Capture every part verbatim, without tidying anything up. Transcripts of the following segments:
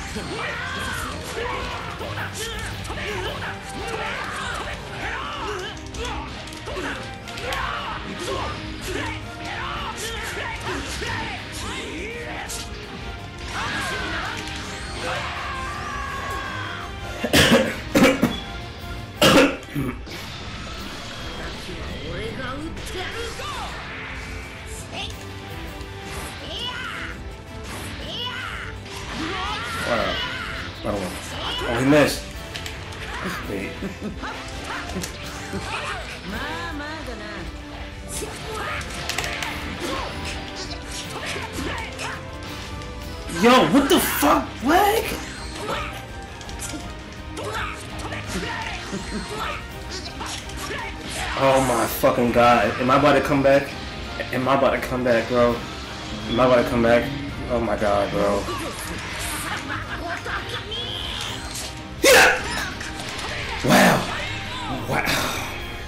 Wow. Oh, oh, he missed. Wait. Yo, what the fuck? Leg? Oh my fucking god. Am I about to come back? Am I about to come back, bro? Am I about to come back? Oh my god, bro. Yeah! Wow. Wow.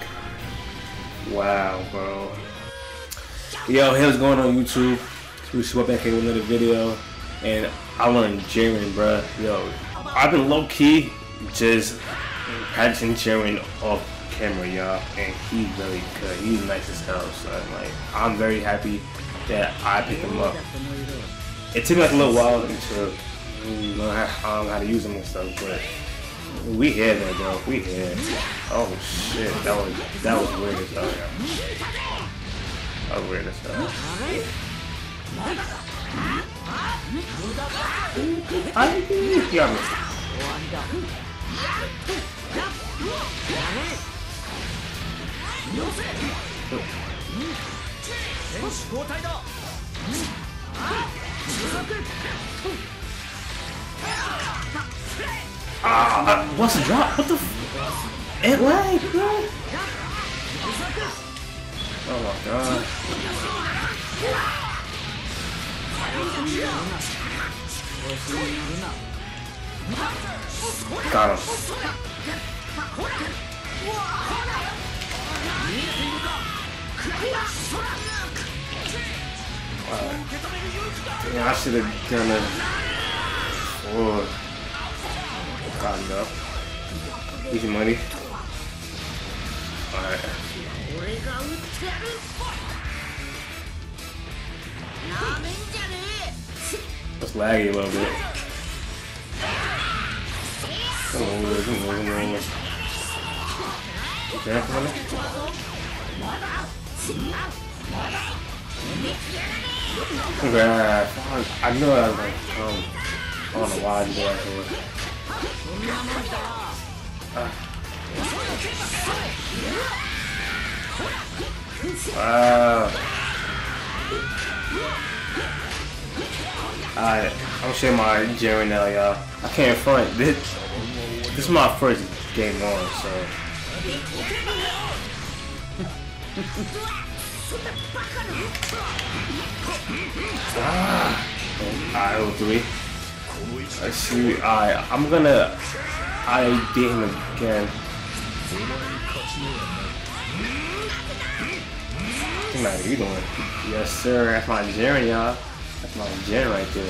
Wow, bro. Yo, hey, what's going on YouTube? We swap back here with another video. And I learned Jiren, bro. Yo, I've been low key just practicing Jiren off camera, y'all, and he's really good. He's nice as hell, son. Like, I'm very happy that I picked him up. It took me like a little while to learn how, um, how to use him and stuff, but we here though, bro. We here. Oh shit, that was that was weird as hell, y'all. That was weird as hell. I got me. Ah, what's the drop? What the f- It lag, bro. Oh my god. Got him. Wow. Yeah, I should have done it. Oh. Got enough. Easy money. Alright. It's laggy a little bit. Come on, come on, come on. Okay, come on. Congrats. I knew I was like, um, I don't know why I did that to it. Uh. Wow. Alright, I'm gonna share my Jiren now, y'all. I can't front. This, this is my first game on, so. Ah. Alright, oh three. Let's see. Alright, I'm gonna. I beat him again. What are you doing? Yes, sir. That's my Jiren, y'all. That's my Jiren right there.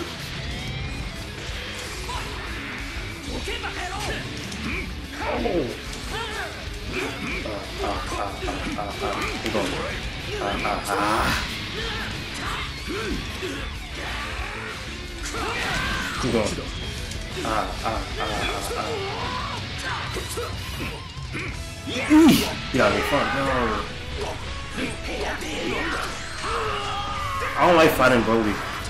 Oh. Uh, uh, uh, uh, uh, uh. Keep going. Uh, uh, uh. Keep going. Uh, uh, uh, uh, uh. Get out of here, fuck, no. I don't like fighting Brody.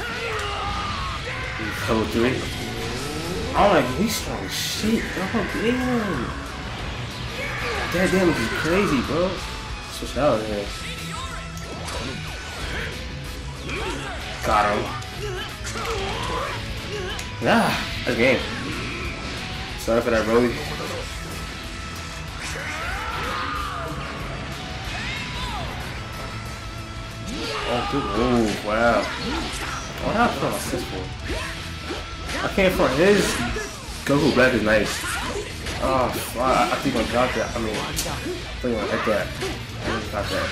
Level three. I don't like, he's strong as shit, bro. Damn. That damage is crazy, bro. Switch out here. Got him. Ah, that's game. Sorry for that, Brody. Oh, good move. Wow. Oh, that's not assist for. I can't front his Goku Black is nice. Oh, wow, I, I think I'm gonna drop that. I mean, I think I'm gonna hit that. I think I got that.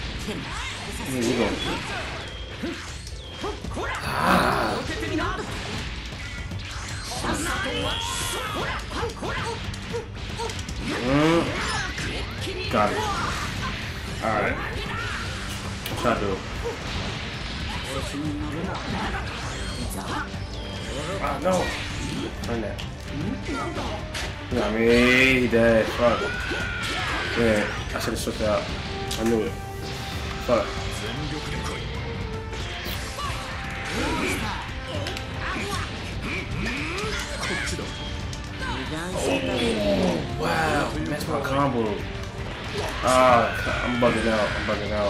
Here we go. Ah. Mm. Got it. Alright. What's I do? Ah, no. Turn that. You know what I mean? He dead. Fuck. Yeah, I should have switched out. I knew it. Fuck. Oh, wow. That's my combo. Ah, I'm bugging out. I'm bugging out.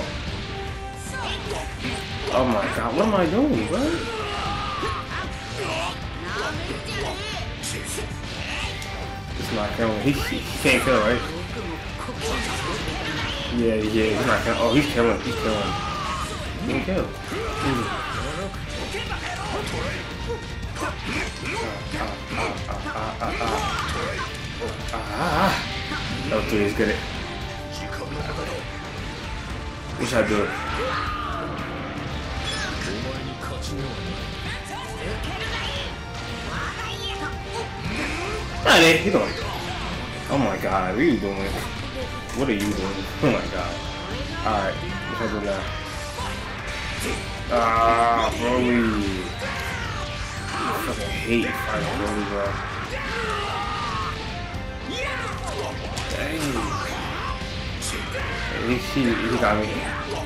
Oh my god, what am I doing, bro? It's not killing. He, he, he can't kill, right? Yeah, yeah, he's not killing. Oh, he's killing. He's killing. He can kill. Ooh. Ah, ah, ah, ah, ah, ah. That was three, he's good at. What should I do? Nah, man, you doing? Oh my god, what are you doing? What are you doing? Oh my god. Alright, what's I do now? Ah, Broly. I fucking hate fighting Broly, bro. Dang. He, he, he got me.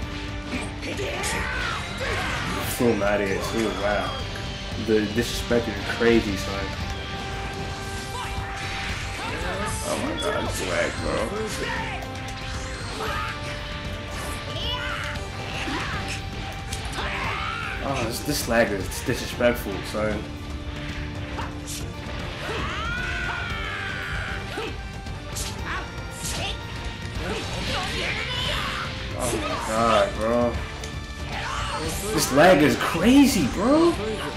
So mad at it too, wow. The disrespect is crazy, son. Oh my god, it's swag, bro. Oh, this, this lag is disrespectful, son. Oh my god, bro. This lag is crazy, bro.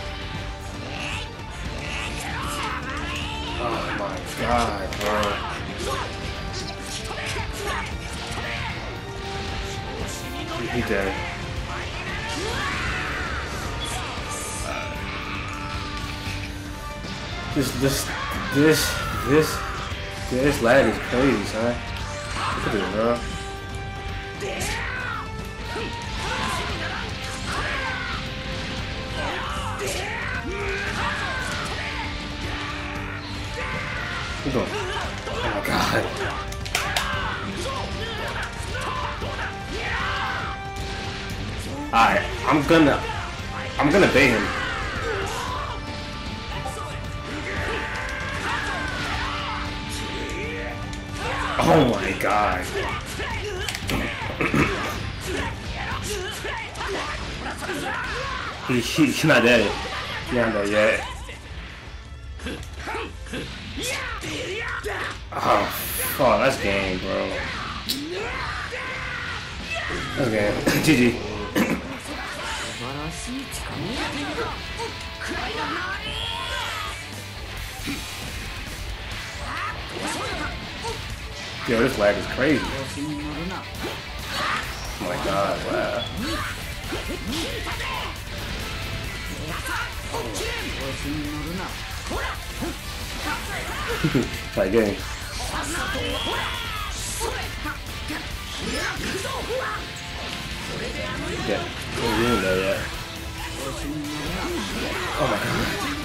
Oh my god, bro. He dead. This, this, this, this, this lag is crazy, son. Look at this, bro. Keep going. Oh my god. Alright, I'm gonna I'm gonna bait him. Oh my god. he, he, he's not dead. He's not dead yet. Oh, fuck, that's game, bro. That's game. G G. Yo, this lag is crazy. Oh my god, wow. Like game. Yeah, we're in there yet. Oh my god.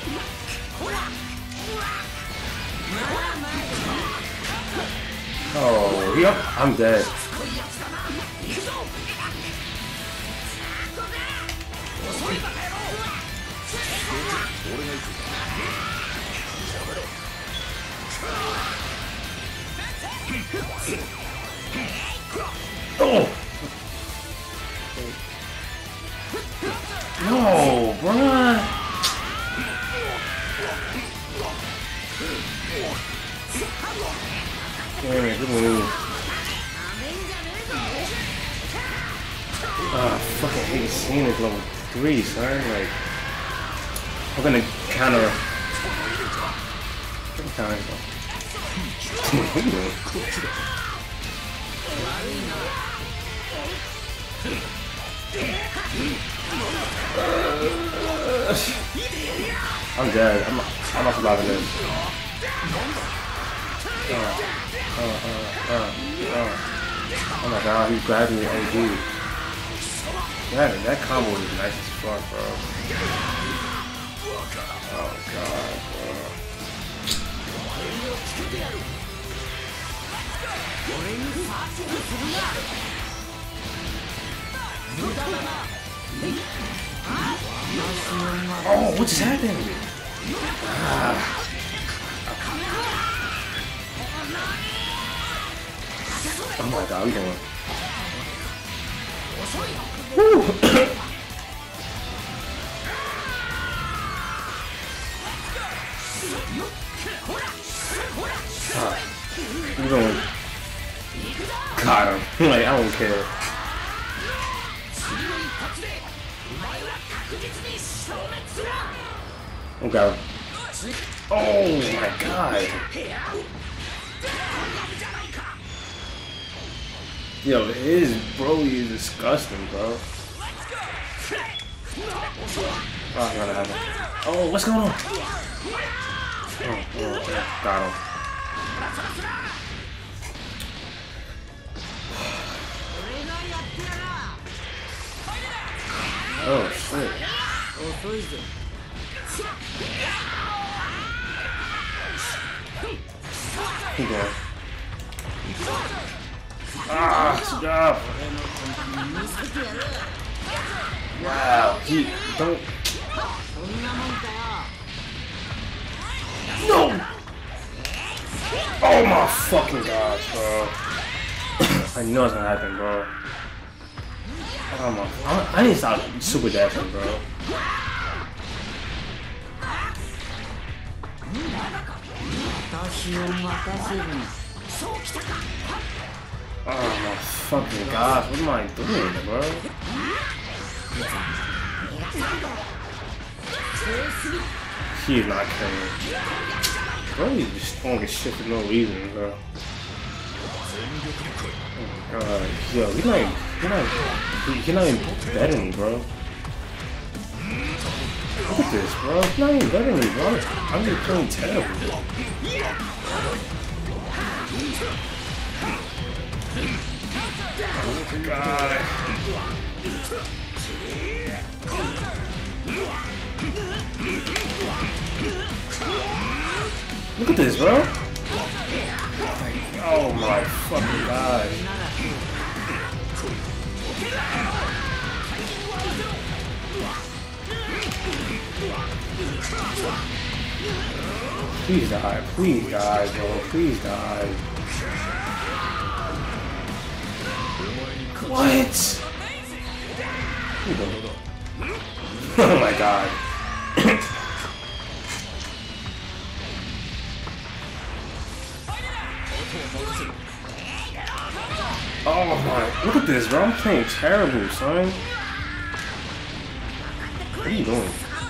Oh, yep, I'm dead. Oh! No, bruh! Yeah, good move. Ah, oh, fucking hate seeing it level three, son. Like, I'm gonna counter. Counter. What are you doing? Uh, I'm dead. I'm not, I'm not surviving this. Uh, uh, uh, uh, uh. Oh my god, he grabbed me O D. That, that combo is nice as fuck, bro. Oh god, bro. Oh, what just happened? Ah. Oh my god, we going. Woo! ah. We going. Got him. Like, I don't care. Okay. Oh my god. Yo, his Broly is disgusting, bro. Oh, I gotta have him. Oh, what's going on? Oh, oh, okay. Got him. Oh, shit. Keep going. Ah, stop. Wow, he don't. No! Oh my fucking gosh, bro. I know it's gonna happen, bro. Oh my, I, I need to stop super dashing, bro. Oh my fucking gosh, what am I doing, bro? He is not killing. Bro, he's just throwing his shit for no reason, bro. Oh my god, yo, you're not even, you're not, you're not even better than me, bro. Look at this, bro. You're not even better than me, bro. I'm just playing terrible. Oh my god. Look at this, bro. Oh my fucking god. Please die, please die, bro. Please die. What? Oh my god. Oh my, look at this, bro. I'm playing terrible, son. What are you doing?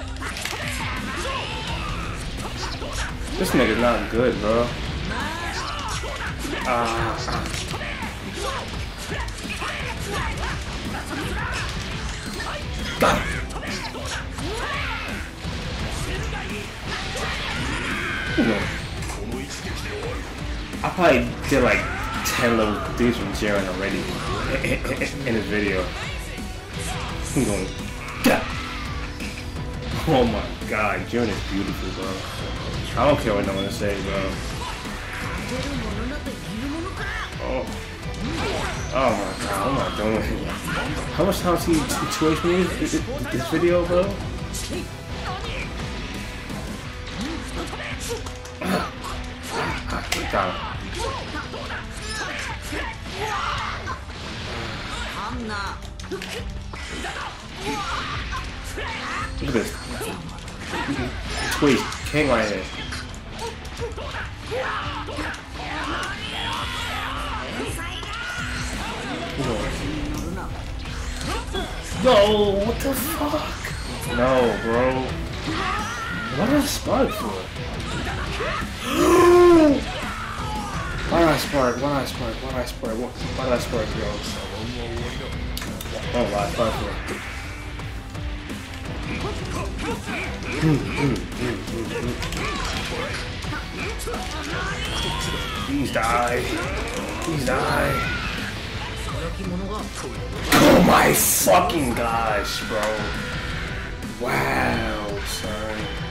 This nigga's not good, bro. Ah. Got him. I probably did like ten level things from Jiren already in this video. I'm going. Gah. Oh my god, Jiren is beautiful, bro. I don't care what no one to say, bro. Oh. Oh my god, what am I doing? How much time see two H P this, this video, bro? Got him. Look at this. Tweet, king right here. Yo, what the fuck? No, bro. What did I spark for? Why did I spark? Why did I spark? Why did I spark? Why did I spark, yo? Oh, why did I spark for? Please die. Please die. Oh my fucking gosh, bro. Wow, son.